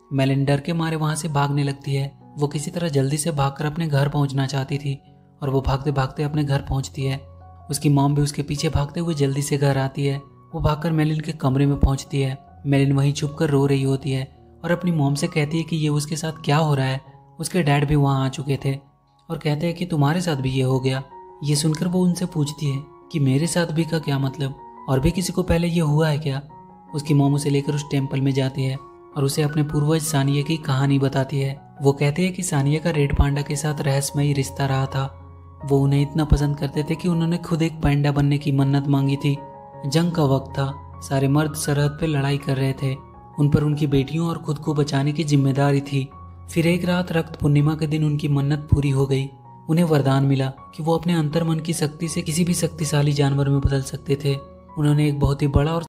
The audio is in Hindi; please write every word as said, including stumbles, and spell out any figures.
मेलिन डर के मारे वहां से भागने लगती है। वो किसी तरह जल्दी से भागकर अपने घर पहुंचना चाहती थी और वो भागते भागते अपने घर पहुंचती है। उसकी मॉम भी उसके पीछे भागते हुए जल्दी से घर आती है। वो भागकर मेलिन के कमरे में पहुंचती है। मेलिन वहीं छुप कर रो रही होती है और अपनी मॉम से कहती है कि ये उसके साथ क्या हो रहा है। उसके डैड भी वहाँ आ चुके थे और कहते हैं कि तुम्हारे साथ भी ये हो गया। ये सुनकर वो उनसे पूछती है कि मेरे साथ भी का क्या मतलब, और भी किसी को पहले ये हुआ है क्या। उसकी मॉम उसे लेकर उस टेम्पल में जाती है और उसे अपने पूर्वज सानिया की कहानी बताती है। वो कहते हैं कि सानिया का रेड पांडा के साथ रहस्यमयी रिश्ता रहा था। वो उन्हें इतना पसंद करते थे कि उन्होंने खुद एक पांडा बनने की मन्नत मांगी थी। जंग का वक्त था, सारे मर्द सरहद पे लड़ाई कर रहे थे। उन पर उनकी बेटियों और खुद को बचाने की जिम्मेदारी थी। फिर एक रात रक्त पूर्णिमा के दिन उनकी मन्नत पूरी हो गई। उन्हें वरदान मिला कि वो अपने अंतर्मन की शक्ति से किसी भी शक्तिशाली जानवर में बदल सकते थे। उन्होंने एक बहुत ही बड़ा और